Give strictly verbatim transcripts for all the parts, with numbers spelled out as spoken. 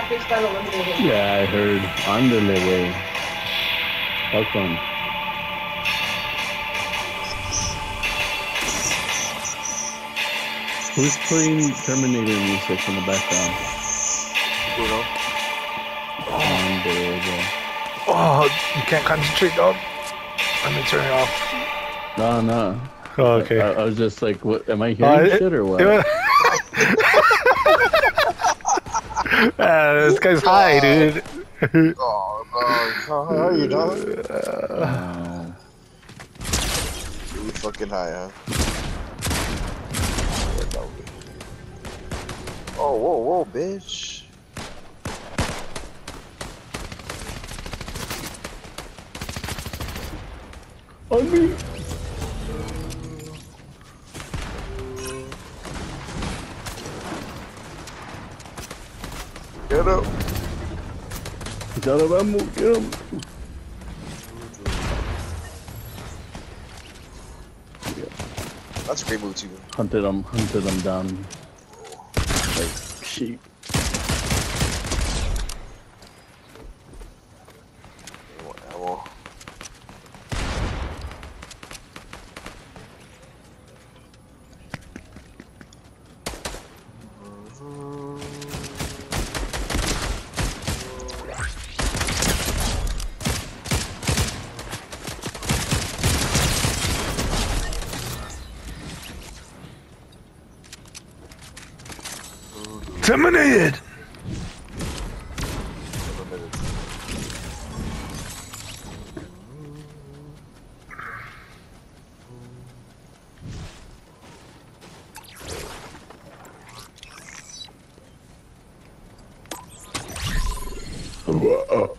Fish got eliminated. Yeah, I heard. Andale, way. Welcome. Who's playing Terminator music in the background? Bruno. Andale. Oh, you can't concentrate, dog. Let me turn it off. No, no. Oh, okay. I, I was just like, what? Am I hearing uh, shit or what? It, it, uh, this guy's high, dude. Oh, no. How are you, dog? Uh, You fucking high, huh? Oh, whoa, whoa, bitch. on me. Get up. Get him, Emu, get him. That's a great move, too. Hunted him, hunted him down like sheep. Ammo. Terminated. Whoa.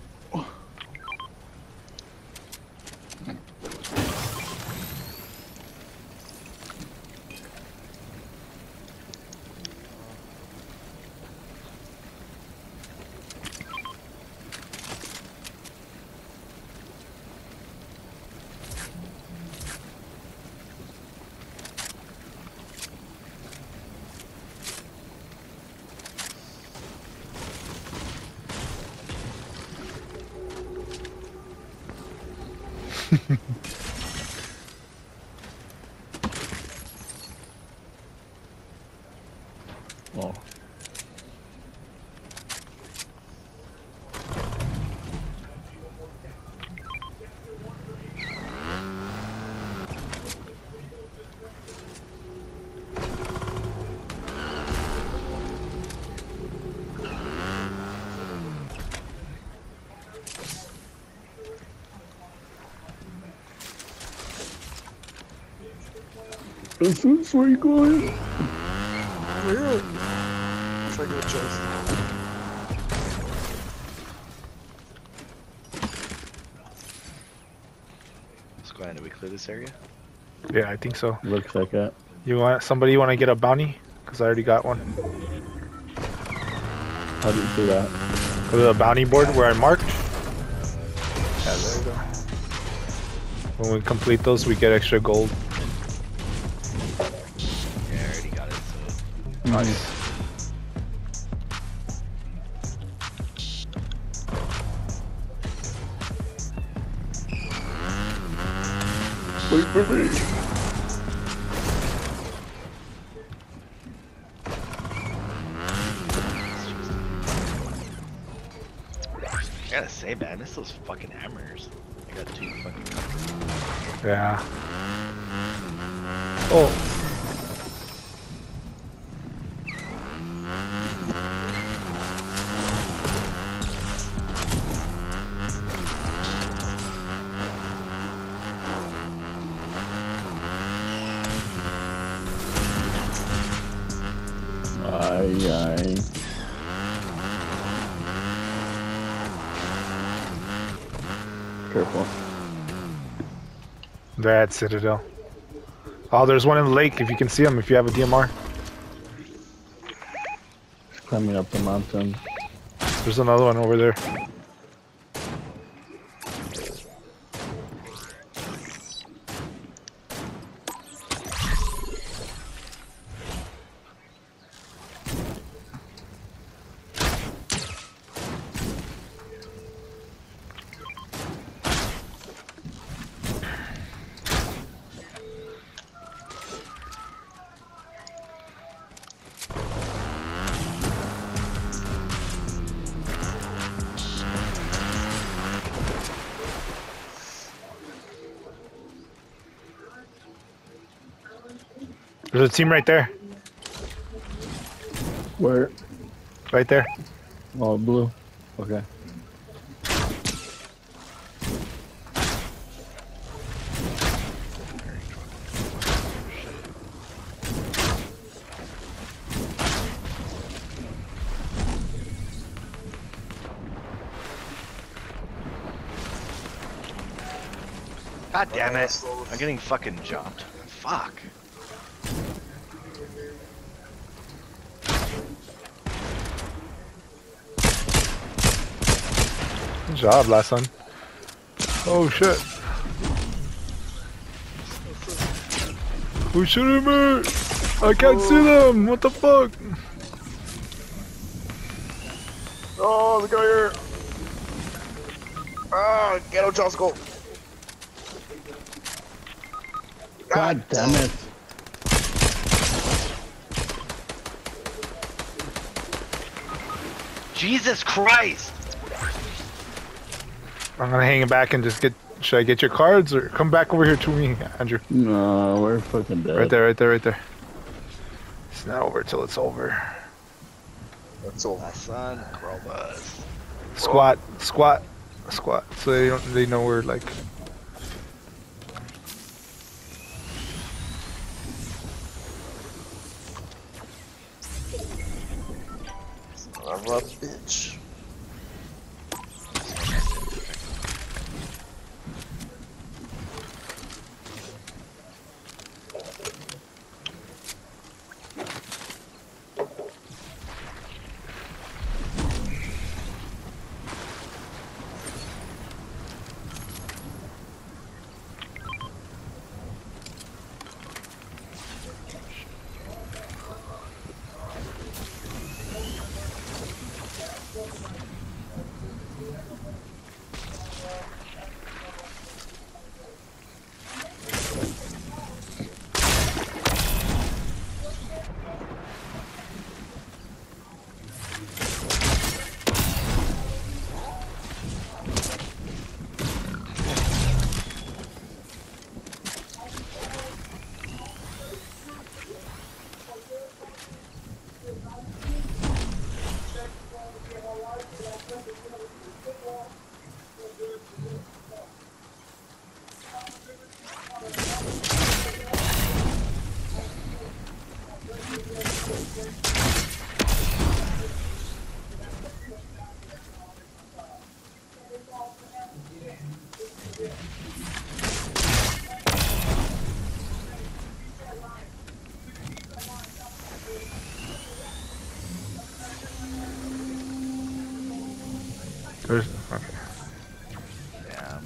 Oh. Is this where you going? Where? Try to get a chest. Let's go ahead and we clear this area. Yeah, I think so. Looks like it. You want somebody want to get a bounty? Cause I already got one. How do you do that? Go to the bounty board where I marked. Yeah, there you go. When we complete those, we get extra gold. Yeah, I already got it. So Nice. Wait for me. I gotta say, man, I miss those fucking hammers. I got two fucking cups. Yeah. Oh. Aye, aye. Careful. That Citadel. Oh, there's one in the lake if you can see him, if you have a D M R. It's climbing up the mountain. There's another one over there. There's a team right there. Where? Right there. Oh, blue. Okay. God damn it. I'm getting fucking jumped. Fuck. Good job, last son. Oh shit. Who's shooting me? I can't see them. What the fuck? Oh, the guy here. Ah, ghetto Josco. God damn it. Jesus Christ! I'm gonna hang it back and just get. Should I get your cards or come back over here to me, Andrew? No, we're fucking dead. Right there, right there, right there. It's not over till it's over. That's all. My son, Grobus. Squat, squat, squat. So they don't. They know we're like. I'm a bitch. There's. Okay. Yeah.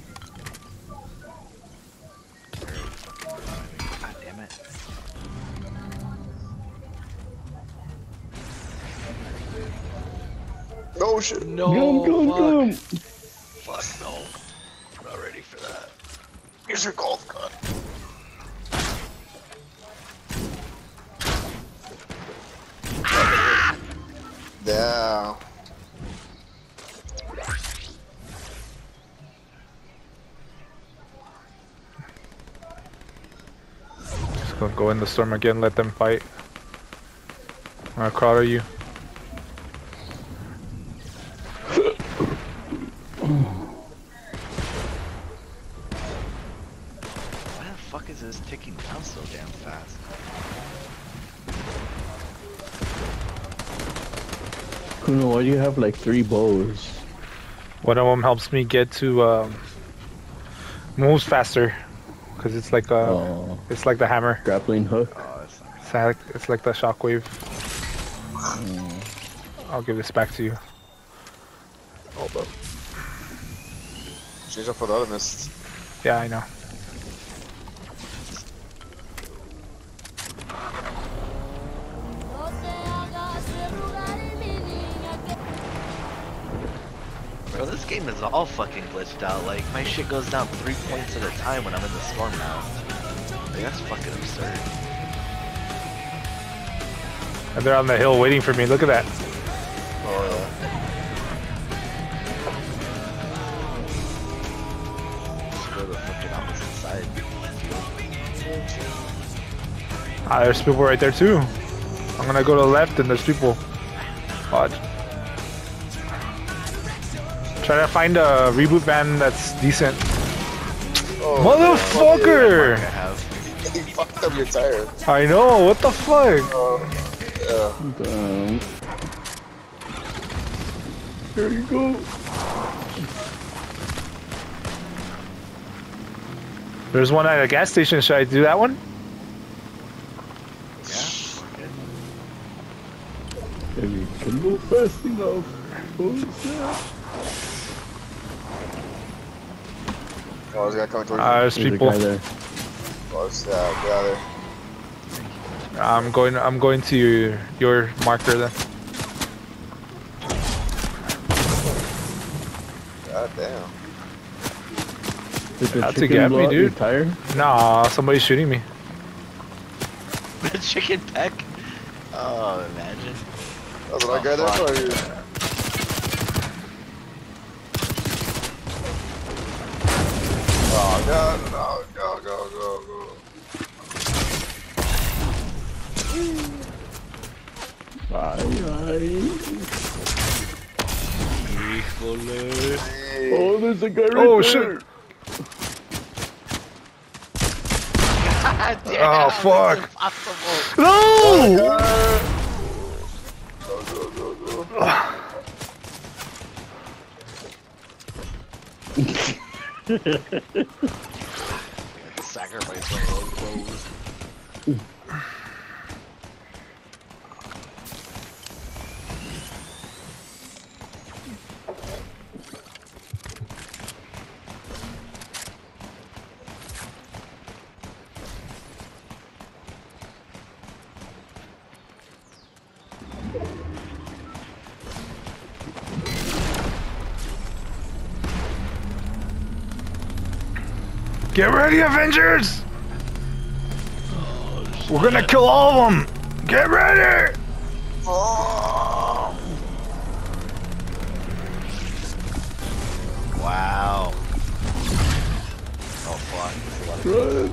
God damn it. Oh shit. No, Come, come, fuck. come. Fuck no. I'm not ready for that. Here's your golf gun. Yeah. Just gonna go in the storm again. Let them fight. I'll crawl at you. Why the fuck is this ticking down so damn fast? Kuno, why do you have like three bows? One of them helps me get to um, moves faster, cause it's like a, Oh, it's like the hammer. grappling hook. Oh, it's not It's like, it's like the shockwave. I'll give this back to you. Hold up. Change up for the other mist. Yeah, I know. Bro, this game is all fucking glitched out. Like, my shit goes down three points at a time when I'm in the storm now. Like, that's fucking absurd. And they're on the hill waiting for me. Look at that. Oh yeah. Just go to the fucking opposite side. Ah, there's people right there too. I'm gonna go to the left and there's people. Watch. Try to find a reboot van that's decent. Oh, Motherfucker! I have. you fucked up your tire. I know, what the fuck? Oh, yeah. Down. There you go. There's one at a gas station. Should I do that one? If you can move fast enough. Who's that? Oh, there's a guy coming towards Uh, you. there's There's a people. guy there. Oh, it's, yeah, get out of there. I'm going. I'm going to your, your marker then. God damn. Did the That's a chicken gap blow me, out your dude. tire? Nah, somebody's shooting me. The chicken peck. Oh, imagine. That's what I Oh, got there fuck. for you. Oh, God. No, go, go, go, go. Bye, bye. Híjole. Hey. Oh, there's a guy right Oh, there. shit. God damn, Oh, fuck. it's impossible. No! Go, go, go, go. Sacrifice one of those clothes. Get ready, Avengers! We're gonna kill all of them! Get ready! Oh. Wow. Oh fuck. Run.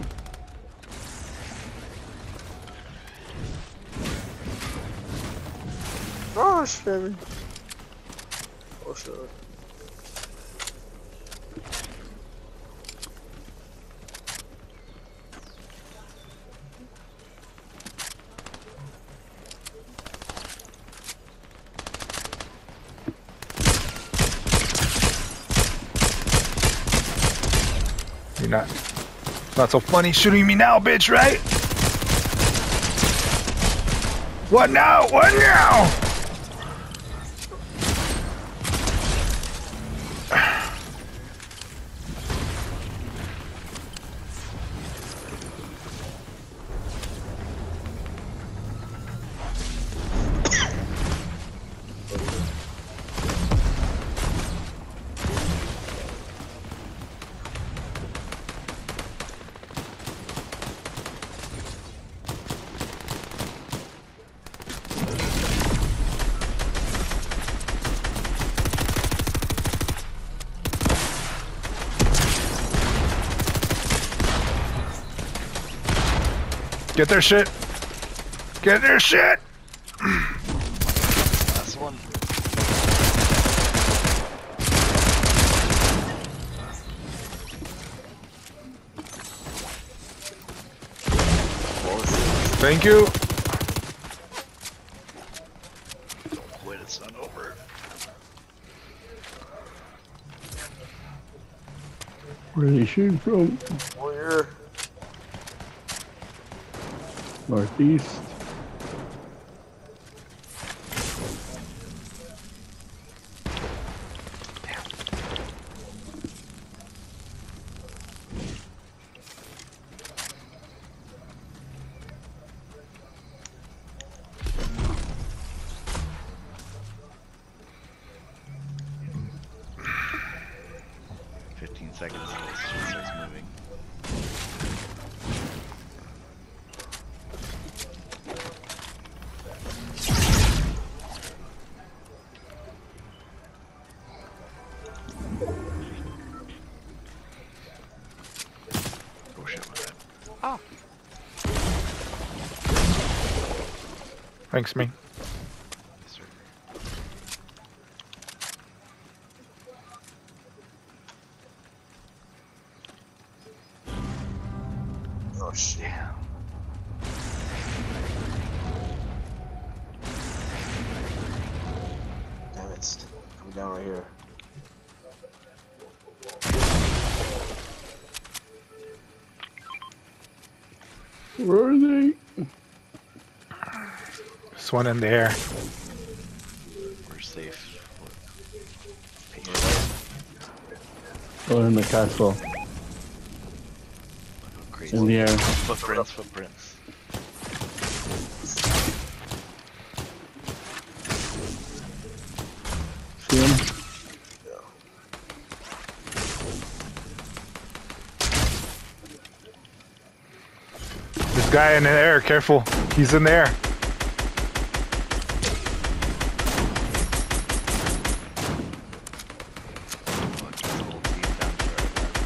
Oh, shit. Oh, shit. You're not. Not so funny shooting me now, bitch, right? What now? What now? Get their shit. Get their shit. Last one. Thank you. Wait, it's not over. Where are they shooting from? Where? Northeast. Fifteen seconds until this shit starts moving. Oh shit, my bad. Thanks, me. Yes, sir. Oh shit. Damn. Damn it. Coming down right here. Where are they? This one in the air. We're safe. Oh, in the castle. Crazy. In the air. Footprints, footprints. See him? This guy in the air, careful. He's in the air. Fuck, this whole team down to our left.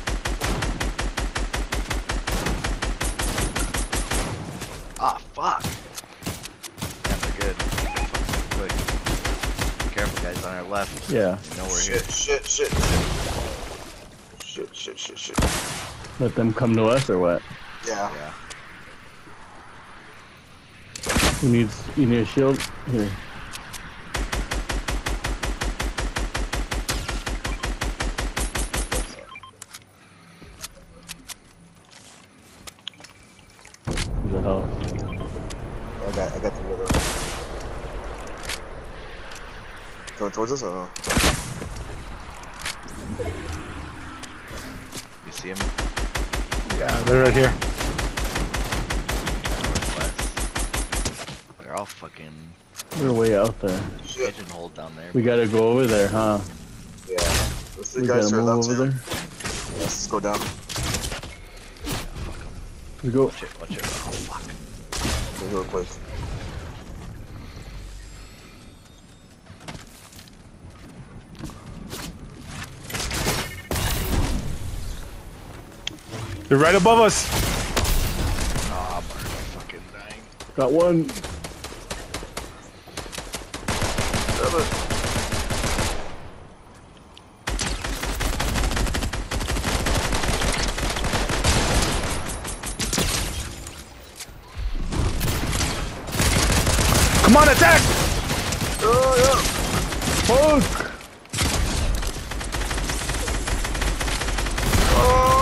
Ah, fuck! Yeah, they're good. Fucking quick. Be careful, guys, on our left. Yeah. You know we're Shit, here. shit, shit, shit. Shit, shit, shit, shit. Let them come to us or what? Yeah. Yeah. Who needs, you need a shield? Here. Who the hell? I got, I got the other. Going towards us or no? You see him? Yeah, they're right here. Northwest. They're all fucking We're way out there. Shit. pigeonholed down there. We gotta go over there, huh? Yeah. Let's see We guys gotta are move allowed over to. there. Yeah, let's go down. We go. Watch it, watch it. Oh, fuck. Let's go quick. They're right above us. Ah, I'm already fucking dying. Got one. Grab it. Come on, attack! Oh, yeah. Fuck! Oh!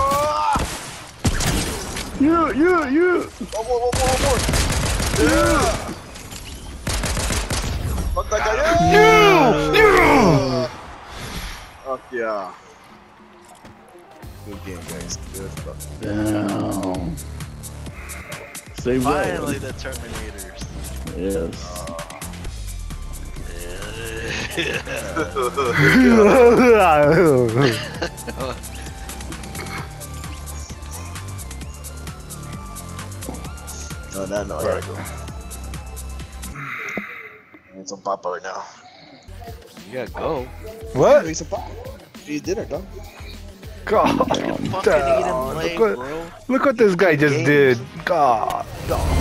You, you, you! One more, one more, one more. Yeah! Fuck that guy. Yeah! You! Fuck yeah. Good game, guys. Good fuck. Damn. Save Finally, the Terminators. Yes. No, no, no, I gotta go. I need some papa right now. You gotta go. I What? need some papa. Eat dinner, dog. God Fucking eat and damn. play, Look what, bro. look what this guy just Games. did. God. damn.